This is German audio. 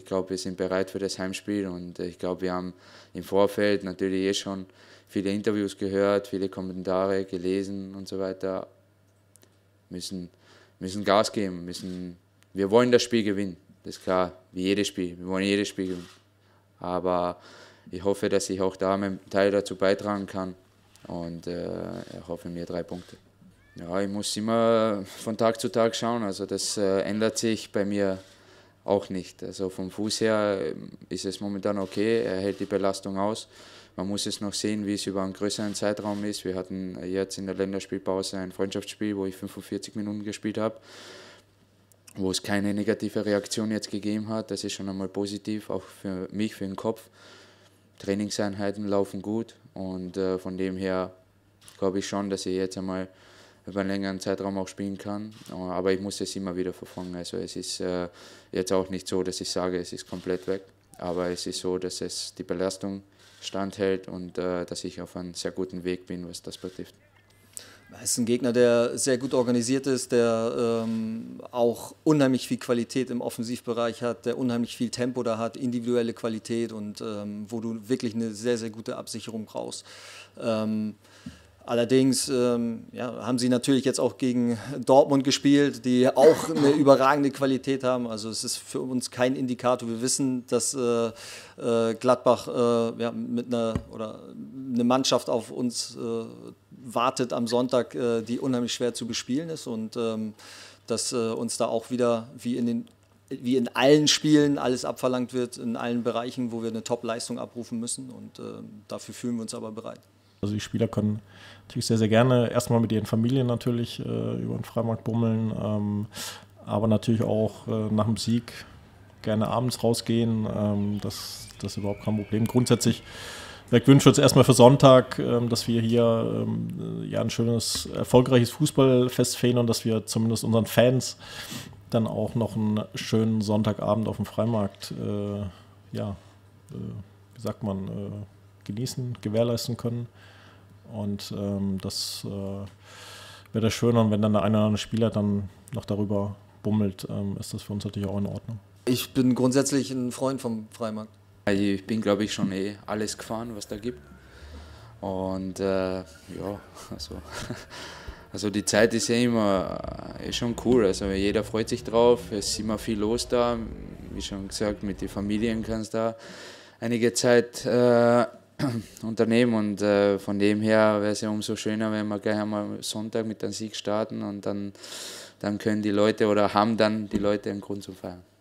ich glaube, wir sind bereit für das Heimspiel und ich glaube, wir haben im Vorfeld natürlich schon viele Interviews gehört, viele Kommentare gelesen und so weiter. Müssen Gas geben, wir wollen das Spiel gewinnen, das ist klar, wie jedes Spiel, wir wollen jedes Spiel gewinnen. Aber ich hoffe, dass ich auch da meinen Teil dazu beitragen kann und hoffe mir 3 Punkte. Ja, ich muss immer von Tag zu Tag schauen, also das ändert sich bei mir auch nicht. Also vom Fuß her ist es momentan okay, er hält die Belastung aus. Man muss es noch sehen, wie es über einen größeren Zeitraum ist. Wir hatten jetzt in der Länderspielpause ein Freundschaftsspiel, wo ich 45 Minuten gespielt habe, wo es keine negative Reaktion jetzt gegeben hat. Das ist schon einmal positiv, auch für mich, für den Kopf. Trainingseinheiten laufen gut und von dem her glaube ich schon, dass ich jetzt einmal über einen längeren Zeitraum auch spielen kann. Aber ich muss es immer wieder verfolgen. Also es ist jetzt auch nicht so, dass ich sage, es ist komplett weg. Aber es ist so, dass es die Belastung standhält und dass ich auf einem sehr guten Weg bin, was das betrifft. Es ist ein Gegner, der sehr gut organisiert ist, der auch unheimlich viel Qualität im Offensivbereich hat, der unheimlich viel Tempo da hat, individuelle Qualität und wo du wirklich eine sehr, sehr gute Absicherung brauchst. Allerdings haben sie natürlich jetzt auch gegen Dortmund gespielt, die auch eine überragende Qualität haben. Also es ist für uns kein Indikator. Wir wissen, dass Gladbach mit eine Mannschaft auf uns wartet am Sonntag, die unheimlich schwer zu bespielen ist und dass uns da auch wieder wie in allen Spielen alles abverlangt wird, in allen Bereichen, wo wir eine Top-Leistung abrufen müssen und dafür fühlen wir uns aber bereit. Also die Spieler können natürlich sehr, sehr gerne erstmal mit ihren Familien natürlich über den Freimarkt bummeln, aber natürlich auch nach dem Sieg gerne abends rausgehen. Das ist überhaupt kein Problem. Grundsätzlich wünschen wir uns erstmal für Sonntag, dass wir hier ein schönes, erfolgreiches Fußballfest feiern und dass wir zumindest unseren Fans dann auch noch einen schönen Sonntagabend auf dem Freimarkt genießen, gewährleisten können. Und das wäre das Schöne. Und wenn dann der eine oder andere Spieler dann noch darüber bummelt, ist das für uns natürlich auch in Ordnung. Ich bin grundsätzlich ein Freund vom Freimarkt. Ich bin, glaube ich, schon alles gefahren, was da gibt. Und also die Zeit ist immer schon cool. Also jeder freut sich drauf, es ist immer viel los da. Wie schon gesagt, mit den Familien kannst du da einige Zeit unternehmen und von dem her wäre es ja umso schöner, wenn wir gleich einmal Sonntag mit einem Sieg starten und dann können die Leute oder haben dann die Leute einen Grund zum Feiern.